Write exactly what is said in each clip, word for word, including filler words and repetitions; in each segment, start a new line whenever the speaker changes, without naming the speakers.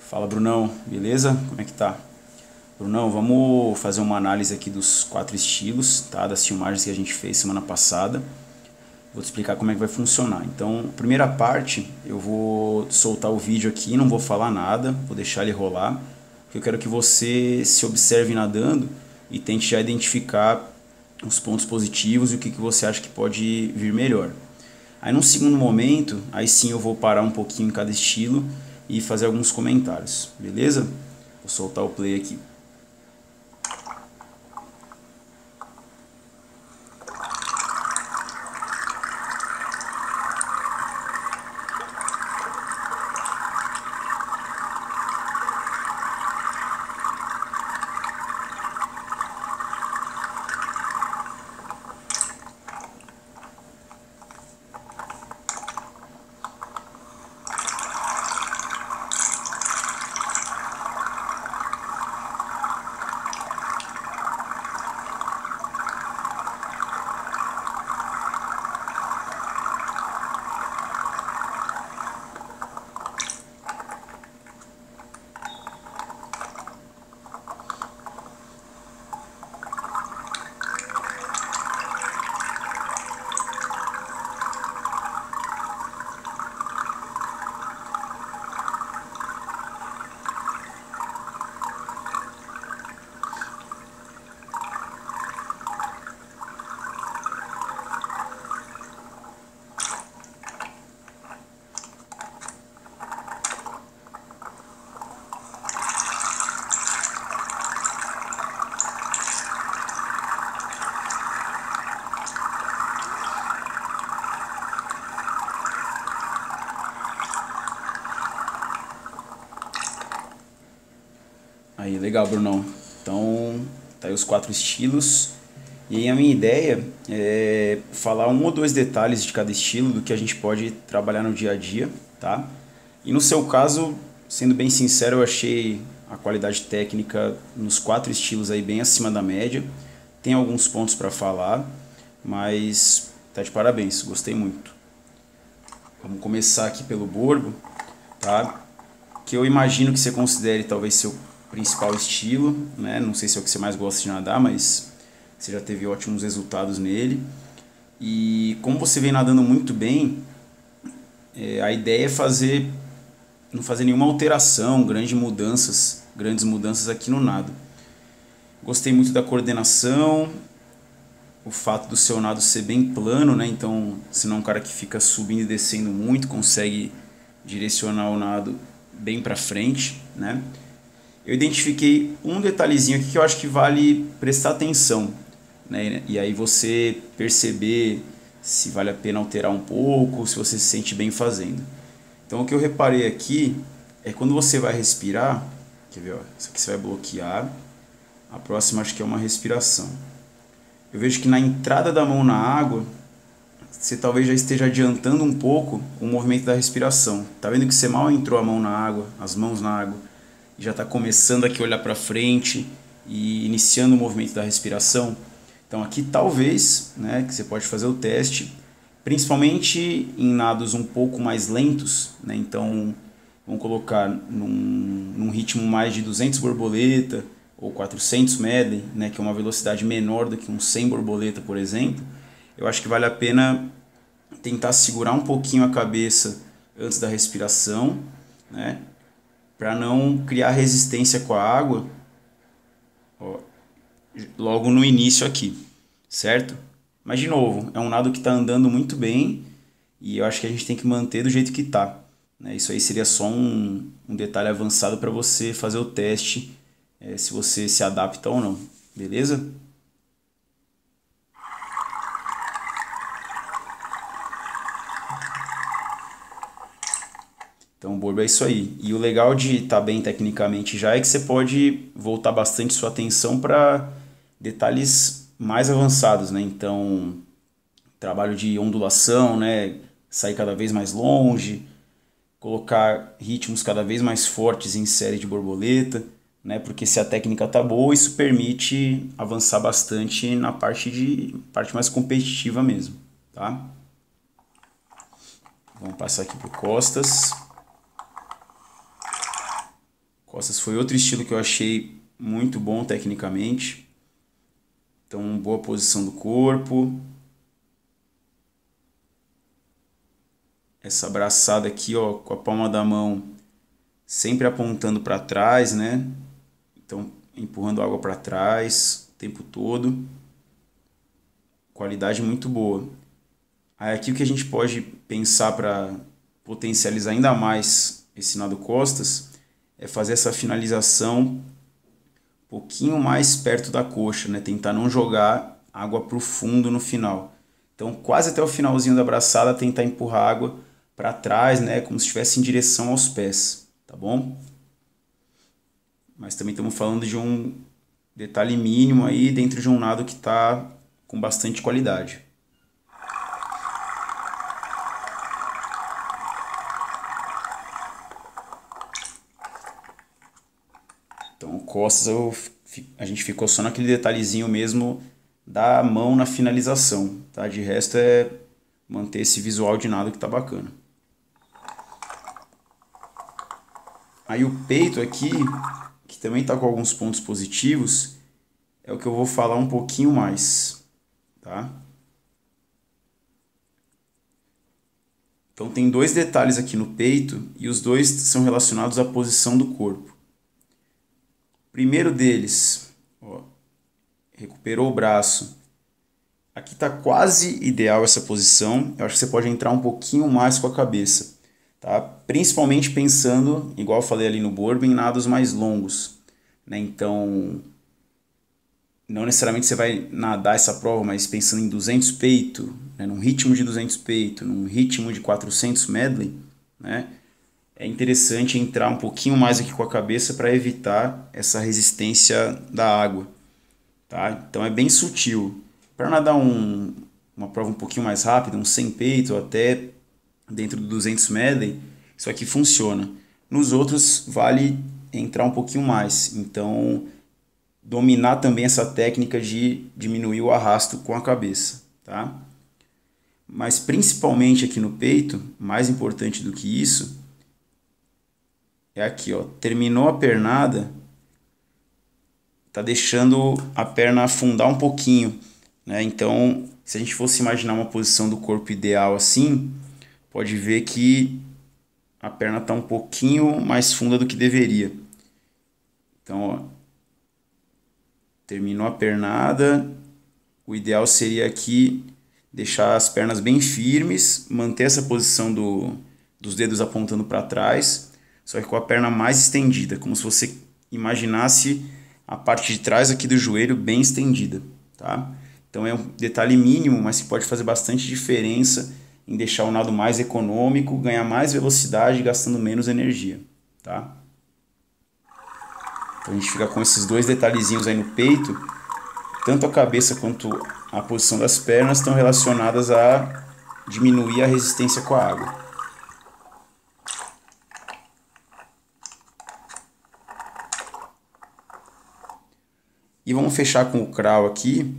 Fala, Brunão, beleza? Como é que tá? Brunão, vamos fazer uma análise aqui dos quatro estilos, tá? Das filmagens que a gente fez semana passada. Vou te explicar como é que vai funcionar. Então, primeira parte, eu vou soltar o vídeo aqui, não vou falar nada, vou deixar ele rolar, porque eu quero que você se observe nadando e tente já identificar os pontos positivos e o que, que você acha que pode vir melhor. Aí num segundo momento, aí sim eu vou parar um pouquinho em cada estilo e fazer alguns comentários, beleza? Vou soltar o play aqui. Aí, legal, Brunão. Então, tá aí os quatro estilos. E aí a minha ideia é falar um ou dois detalhes de cada estilo, do que a gente pode trabalhar no dia a dia, tá? E no seu caso, sendo bem sincero, eu achei a qualidade técnica nos quatro estilos aí bem acima da média. Tem alguns pontos para falar, mas tá de parabéns, gostei muito. Vamos começar aqui pelo borbo, tá? Que eu imagino que você considere talvez seu principal estilo, né? Não sei se é o que você mais gosta de nadar, mas você já teve ótimos resultados nele. E como você vem nadando muito bem, é, a ideia é fazer, não fazer nenhuma alteração, grandes mudanças, grandes mudanças aqui no nado. Gostei muito da coordenação, o fato do seu nado ser bem plano, né? Então, se não é um cara que fica subindo e descendo muito, consegue direcionar o nado bem para frente, né? Eu identifiquei um detalhezinho aqui que eu acho que vale prestar atenção, né? E aí você perceber se vale a pena alterar um pouco, se você se sente bem fazendo. Então o que eu reparei aqui é quando você vai respirar, quer ver, ó, isso aqui você vai bloquear, a próxima acho que é uma respiração. Eu vejo que na entrada da mão na água, você talvez já esteja adiantando um pouco o movimento da respiração. Tá vendo que você mal entrou a mão na água, as mãos na água, já está começando aqui a olhar para frente e iniciando o movimento da respiração. Então aqui talvez, né, que você pode fazer o teste, principalmente em nados um pouco mais lentos, né, então vamos colocar num, num ritmo mais de duzentos borboleta ou quatrocentos medley, né, que é uma velocidade menor do que um cem borboleta, por exemplo. Eu acho que vale a pena tentar segurar um pouquinho a cabeça antes da respiração, né, para não criar resistência com a água, ó, logo no início aqui, certo? Mas de novo, é um nado que está andando muito bem e eu acho que a gente tem que manter do jeito que está, né? Isso aí seria só um, um detalhe avançado para você fazer o teste, é, se você se adapta ou não, beleza? Então o borbo é isso aí. E o legal de estar bem tecnicamente já é que você pode voltar bastante sua atenção para detalhes mais avançados, né? Então, trabalho de ondulação, né? Sair cada vez mais longe, colocar ritmos cada vez mais fortes em série de borboleta, né? Porque se a técnica tá boa, isso permite avançar bastante na parte de parte mais competitiva mesmo, tá? Vamos passar aqui por costas. Costas foi outro estilo que eu achei muito bom tecnicamente. Então, boa posição do corpo. Essa abraçada aqui, ó, com a palma da mão sempre apontando para trás, né? Então, empurrando água para trás o tempo todo. Qualidade muito boa. Aí aqui o que a gente pode pensar para potencializar ainda mais esse nado costas é fazer essa finalização um pouquinho mais perto da coxa, né? Tentar não jogar água para o fundo no final. Então, quase até o finalzinho da braçada, tentar empurrar água para trás, né? Como se estivesse em direção aos pés, tá bom? Mas também estamos falando de um detalhe mínimo aí dentro de um nado que está com bastante qualidade. Então, costas, eu, a gente ficou só naquele detalhezinho mesmo da mão na finalização, tá? De resto é manter esse visual de nado que tá bacana. Aí o peito aqui, que também tá com alguns pontos positivos, é o que eu vou falar um pouquinho mais, tá? Então tem dois detalhes aqui no peito e os dois são relacionados à posição do corpo. Primeiro deles, ó, recuperou o braço. Aqui está quase ideal essa posição. Eu acho que você pode entrar um pouquinho mais com a cabeça, tá? Principalmente pensando, igual eu falei ali no Bourbon, em nados mais longos, né? Então, não necessariamente você vai nadar essa prova, mas pensando em duzentos peito, né? Num ritmo de duzentos peito, num ritmo de quatrocentos medley, né? É interessante entrar um pouquinho mais aqui com a cabeça para evitar essa resistência da água, tá? Então é bem sutil. Para nadar um, uma prova um pouquinho mais rápida, um cem peito ou até dentro do duzentos medley, isso aqui funciona. Nos outros vale entrar um pouquinho mais. Então dominar também essa técnica de diminuir o arrasto com a cabeça, tá? Mas principalmente aqui no peito, mais importante do que isso, é aqui, ó, terminou a pernada, tá deixando a perna afundar um pouquinho, né? Então, se a gente fosse imaginar uma posição do corpo ideal assim, pode ver que a perna tá um pouquinho mais funda do que deveria. Então, ó, terminou a pernada, o ideal seria aqui deixar as pernas bem firmes, manter essa posição do, dos dedos apontando para trás, só que com a perna mais estendida, como se você imaginasse a parte de trás aqui do joelho bem estendida, tá? Então é um detalhe mínimo, mas que pode fazer bastante diferença em deixar o nado mais econômico, ganhar mais velocidade, gastando menos energia, tá? Então a gente fica com esses dois detalhezinhos aí no peito, tanto a cabeça quanto a posição das pernas estão relacionadas a diminuir a resistência com a água. E vamos fechar com o crawl aqui,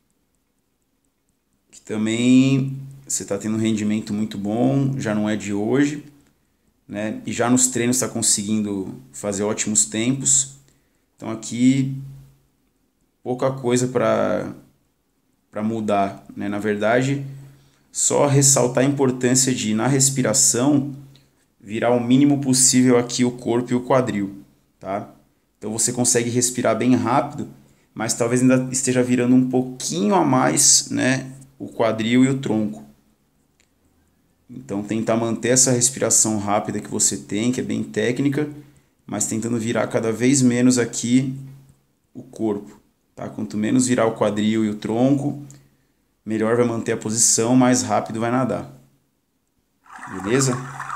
que também você está tendo um rendimento muito bom, já não é de hoje, né? E já nos treinos está conseguindo fazer ótimos tempos. Então aqui pouca coisa para para mudar, né? Na verdade, só ressaltar a importância de, na respiração, virar o mínimo possível aqui o corpo e o quadril, tá? Então você consegue respirar bem rápido, mas talvez ainda esteja virando um pouquinho a mais, né, o quadril e o tronco. Então tentar manter essa respiração rápida que você tem, que é bem técnica, mas tentando virar cada vez menos aqui o corpo, tá? Quanto menos virar o quadril e o tronco, melhor vai manter a posição, mais rápido vai nadar. Beleza?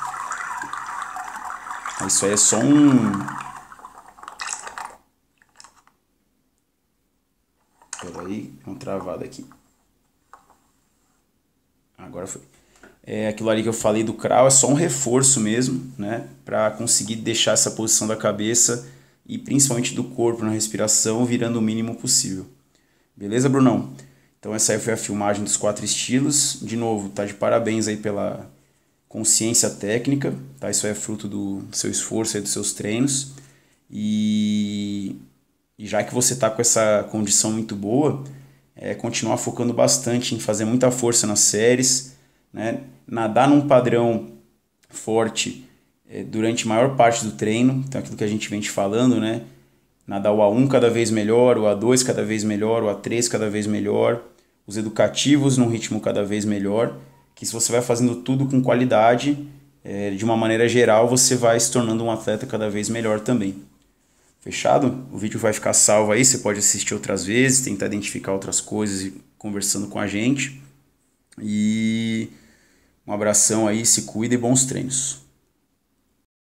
Isso aí é só um... Espera aí, uma travada aqui. Agora foi. É, aquilo ali que eu falei do crawl é só um reforço mesmo, né? Para conseguir deixar essa posição da cabeça e principalmente do corpo na respiração virando o mínimo possível. Beleza, Brunão? Então essa aí foi a filmagem dos quatro estilos. De novo, tá de parabéns aí pela consciência técnica, tá? Isso aí é fruto do seu esforço e dos seus treinos. E, e já que você está com essa condição muito boa, é continuar focando bastante em fazer muita força nas séries, né? Nadar num padrão forte é, durante a maior parte do treino, então aquilo que a gente vem te falando, né? Nadar o A um cada vez melhor, o A dois cada vez melhor, o A três cada vez melhor, os educativos num ritmo cada vez melhor, que se você vai fazendo tudo com qualidade, é, de uma maneira geral, você vai se tornando um atleta cada vez melhor também. Fechado? O vídeo vai ficar salvo aí, você pode assistir outras vezes, tentar identificar outras coisas e conversando com a gente. E um abração aí, se cuida e bons treinos.